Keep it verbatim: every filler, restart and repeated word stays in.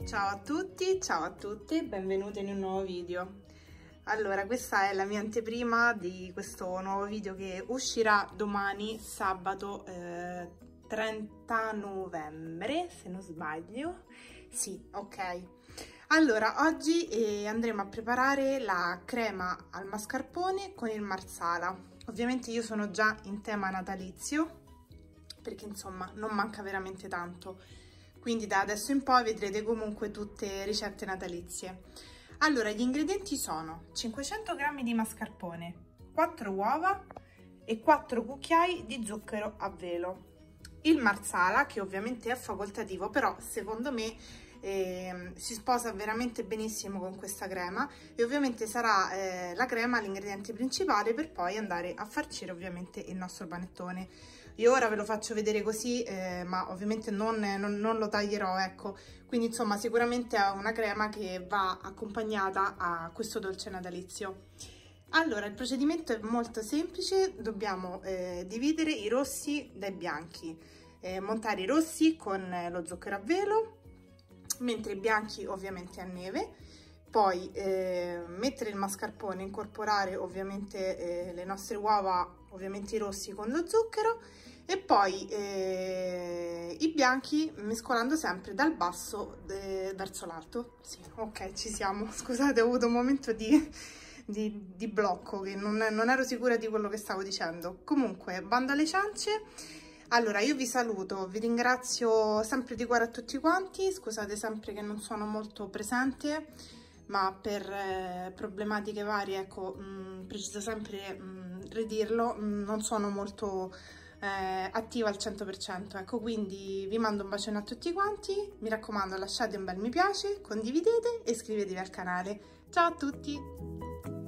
Ciao a tutti, ciao a tutte, benvenute in un nuovo video. Allora, questa è la mia anteprima di questo nuovo video che uscirà domani, sabato eh, trenta novembre, se non sbaglio. Sì, ok. Allora, oggi eh, andremo a preparare la crema al mascarpone con il marsala. Ovviamente io sono già in tema natalizio, perché insomma non manca veramente tanto. Quindi da adesso in poi vedrete comunque tutte ricette natalizie. Allora, gli ingredienti sono cinquecento grammi di mascarpone, quattro uova e quattro cucchiai di zucchero a velo. Il marsala, che ovviamente è facoltativo, però secondo me eh, si sposa veramente benissimo con questa crema, e ovviamente sarà eh, la crema l'ingrediente principale per poi andare a farcire ovviamente il nostro panettone. Io ora ve lo faccio vedere così, eh, ma ovviamente non, non, non lo taglierò, ecco. Quindi insomma sicuramente è una crema che va accompagnata a questo dolce natalizio. Allora, il procedimento è molto semplice, dobbiamo eh, dividere i rossi dai bianchi, eh, montare i rossi con lo zucchero a velo, mentre i bianchi ovviamente a neve, poi eh, mettere il mascarpone, incorporare ovviamente eh, le nostre uova, ovviamente i rossi con lo zucchero, e poi eh, i bianchi mescolando sempre dal basso eh, verso l'alto. Sì, ok, ci siamo. Scusate, ho avuto un momento di, di, di blocco, che non, non ero sicura di quello che stavo dicendo. Comunque, bando alle ciance. Allora, io vi saluto, vi ringrazio sempre di cuore a tutti quanti. Scusate sempre che non sono molto presente, ma per eh, problematiche varie, ecco, mh, preciso sempre mh, ridirlo, mh, non sono molto eh, attiva al cento per cento, ecco, quindi vi mando un bacione a tutti quanti, mi raccomando lasciate un bel mi piace, condividete e iscrivetevi al canale. Ciao a tutti!